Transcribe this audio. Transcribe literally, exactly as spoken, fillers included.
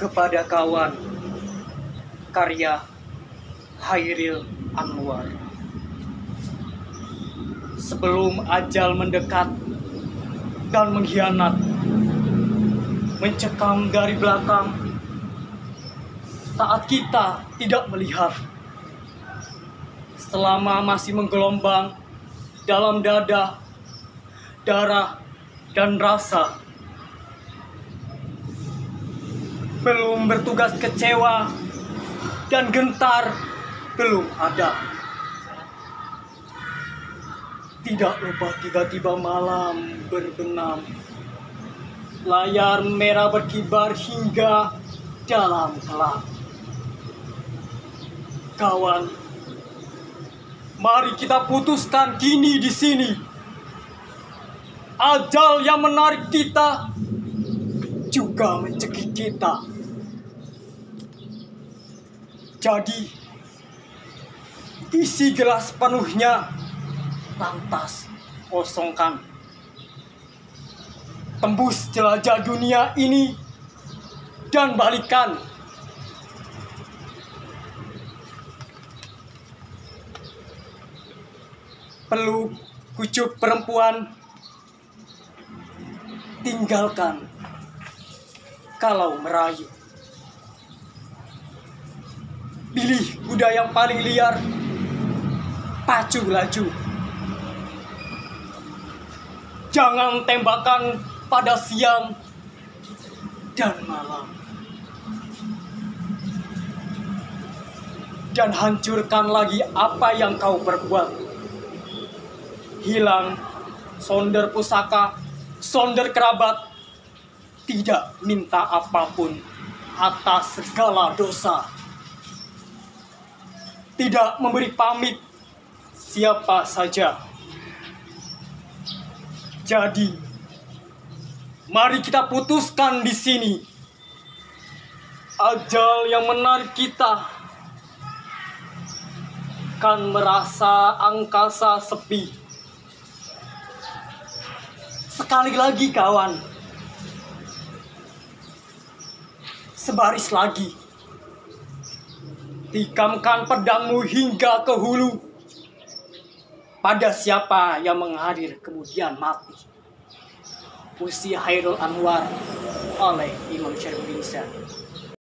Kepada kawan, karya Chairil Anwar. Sebelum ajal mendekat dan mengkhianat, mencekam dari belakang saat kita tidak melihat, selama masih menggelombang dalam dada, darah, dan rasa. Belum bertugas kecewa dan gentar belum ada. Tidak lupa tiba-tiba malam berbenam, layar merah berkibar hingga dalam gelap. Kawan, mari kita putuskan kini di sini. Ajal yang menarik kita juga mencekik kita. Jadi, isi gelas penuhnya, lantas kosongkan. Tembus jelajah dunia ini dan balikan. Peluk kucuk perempuan, tinggalkan kalau merayu. Pilih kuda yang paling liar, pacu laju. Jangan tembakan pada siang dan malam. Dan hancurkan lagi apa yang kau perbuat. Hilang sonder pusaka, sonder kerabat, tidak minta apapun atas segala dosa. Tidak memberi pamit siapa saja. Jadi, mari kita putuskan di sini. Ajal yang menarik kita kan merasa angkasa sepi. Sekali lagi kawan, sebaris lagi. Tikamkan pedangmu hingga ke hulu. Pada siapa yang menghadir kemudian mati. Puisi Chairil Anwar oleh Imam Syarifudinsa.